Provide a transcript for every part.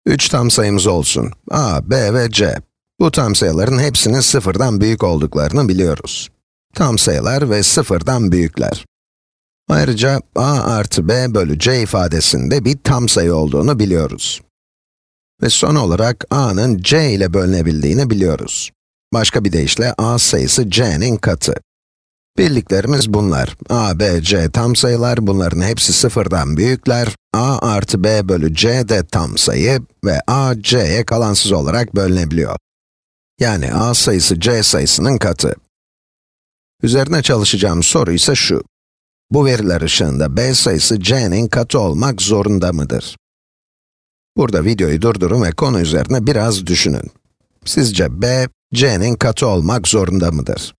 3 tam sayımız olsun. A, b ve c. Bu tam sayıların hepsinin sıfırdan büyük olduklarını biliyoruz. Tam sayılar ve sıfırdan büyükler. Ayrıca a artı b bölü c ifadesinde bir tam sayı olduğunu biliyoruz. Ve son olarak a'nın c ile bölünebildiğini biliyoruz. Başka bir deyişle a sayısı c'nin katı. Bildiklerimiz bunlar. A, b, c tam sayılar, bunların hepsi sıfırdan büyükler. A artı b bölü c de tam sayı ve a, c'ye kalansız olarak bölünebiliyor. Yani a sayısı c sayısının katı. Üzerine çalışacağım soru ise şu. Bu veriler ışığında b sayısı c'nin katı olmak zorunda mıdır? Burada videoyu durdurun ve konu üzerine biraz düşünün. Sizce b, c'nin katı olmak zorunda mıdır?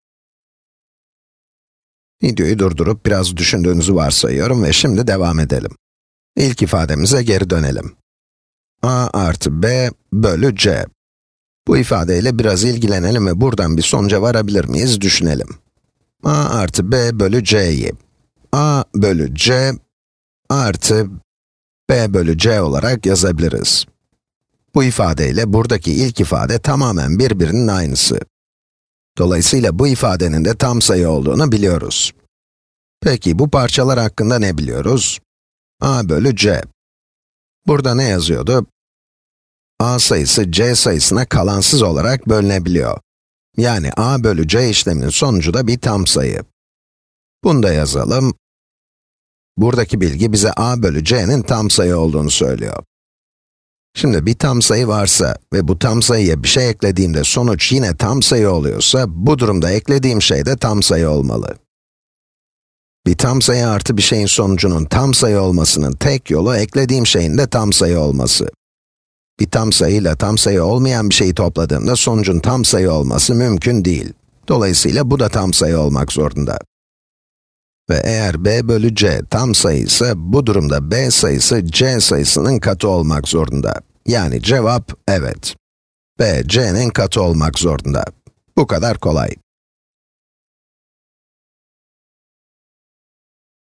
Videoyu durdurup biraz düşündüğünüzü varsayıyorum ve şimdi devam edelim. İlk ifademize geri dönelim. A artı b bölü c. Bu ifadeyle biraz ilgilenelim ve buradan bir sonuca varabilir miyiz düşünelim. A artı b bölü c'yi a bölü c artı b bölü c olarak yazabiliriz. Bu ifadeyle buradaki ilk ifade tamamen birbirinin aynısı. Dolayısıyla bu ifadenin de tam sayı olduğunu biliyoruz. Peki bu parçalar hakkında ne biliyoruz? A bölü c. Burada ne yazıyordu? A sayısı c sayısına kalansız olarak bölünebiliyor. Yani a bölü c işleminin sonucu da bir tam sayı. Bunu da yazalım. Buradaki bilgi bize a bölü c'nin tam sayı olduğunu söylüyor. Şimdi bir tam sayı varsa ve bu tam sayıya bir şey eklediğimde sonuç yine tam sayı oluyorsa, bu durumda eklediğim şey de tam sayı olmalı. Bir tam sayı artı bir şeyin sonucunun tam sayı olmasının tek yolu, eklediğim şeyin de tam sayı olması. Bir tam sayıyla tam sayı olmayan bir şeyi topladığımda sonucun tam sayı olması mümkün değil. Dolayısıyla bu da tam sayı olmak zorunda. Ve eğer b bölü c tam sayı ise, bu durumda b sayısı c sayısının katı olmak zorunda. Yani cevap evet. b, c'nin katı olmak zorunda. Bu kadar kolay.